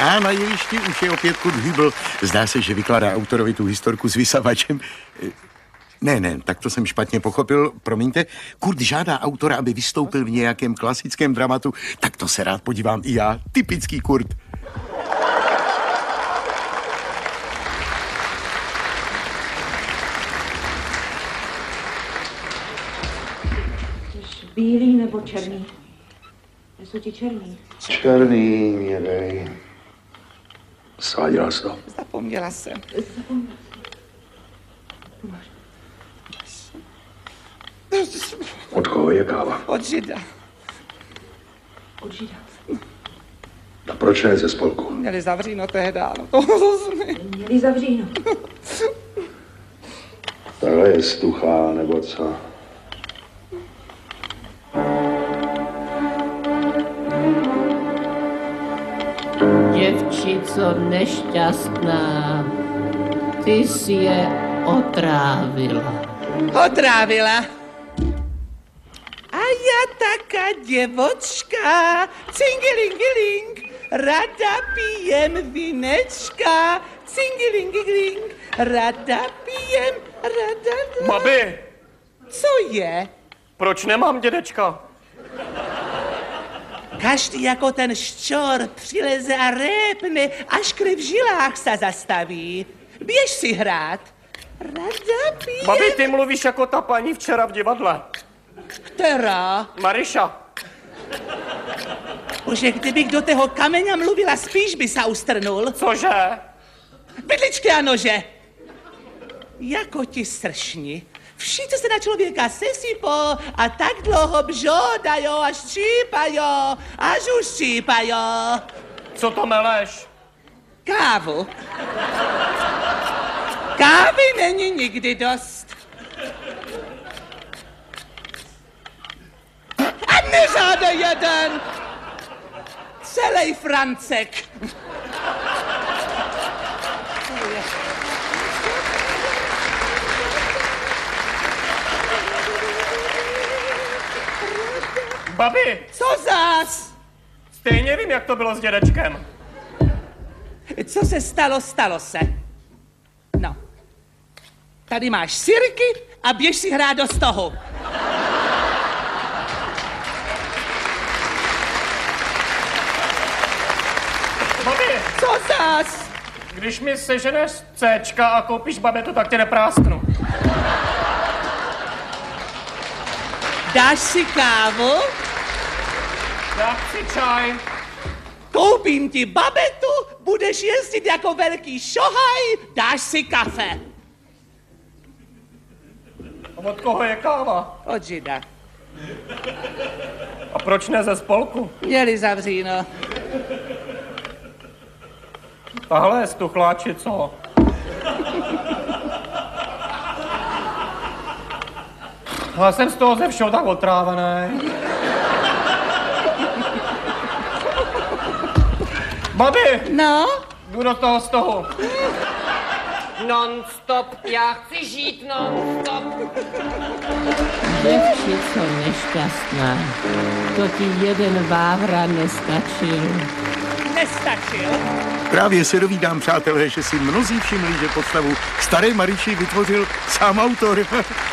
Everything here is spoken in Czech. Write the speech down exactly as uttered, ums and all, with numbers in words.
A na jevišti už je opět Kurt Hübl. Zdá se, že vykládá autorovi tu historku s vysavačem. Ne, ne, tak to jsem špatně pochopil, promiňte. Kurt žádá autora, aby vystoupil v nějakém klasickém dramatu. Tak to se rád podívám i já. Typický Kurt. Bílý nebo černý? Jsou ti černý? Černý mě dej. Sváděla jsi to? Zapomněla jsem. Zapomněla. Od koho je káva? Od Žida. Od Žida. A proč ne ze spolku? Měli zavříno tehda, no to rozumím. Měli zavříno. Tahle je stuchá, nebo co? Děvčico nešťastná, ty si je otrávila. Otrávila? A já taká děvočka, cingilingiling, rada pijem vinečka, cingilingiling, rada pijem, rada... Babi! Co je? Proč nemám dědečka? Každý jako ten ščor přileze a répne, až krev v žilách se zastaví. Běž si hrát. Rada pijem... Babi, ty mluvíš jako ta paní včera v divadle. Která? Mariša. Bože, kdybych do toho kameňa mluvila, spíš by se ustrnul. Cože? Bydličky a nože. Jako ti sršni. Všichni se na člověka sesypou a tak dlouho bžodajo až štípajo, až už štípajo. Co to meleš? Kávu. Kávy není nikdy dost. A nežádej jeden. Celej Francek. Babi! Co zás? Stejně vím, jak to bylo s dědečkem. Co se stalo, stalo se. No. Tady máš sirky a běž si hrát do stohu. Babi! Co zás? Když mi seženeš Cčka a koupíš babetu, tak tě neprásknu. Dáš si kávu? Já chci čaj. Koupím ti babetu, budeš jezdit jako velký šohaj, dáš si kafe. A od koho je káva? Od Žida. A proč ne ze spolku? Měli zavříno. Tahle je stuchláči, co? Já jsem z toho ze všeho tak otrávený. Babi! No? Jdu do toho stohu. Non-stop, já chci žít non-stop. Děvčico nešťastná, to ti jeden vávra nestačil. Nestačil? Právě se dovídám, přátelé, že si mnozí všimli, že postavu staré Mariši vytvořil sám autor.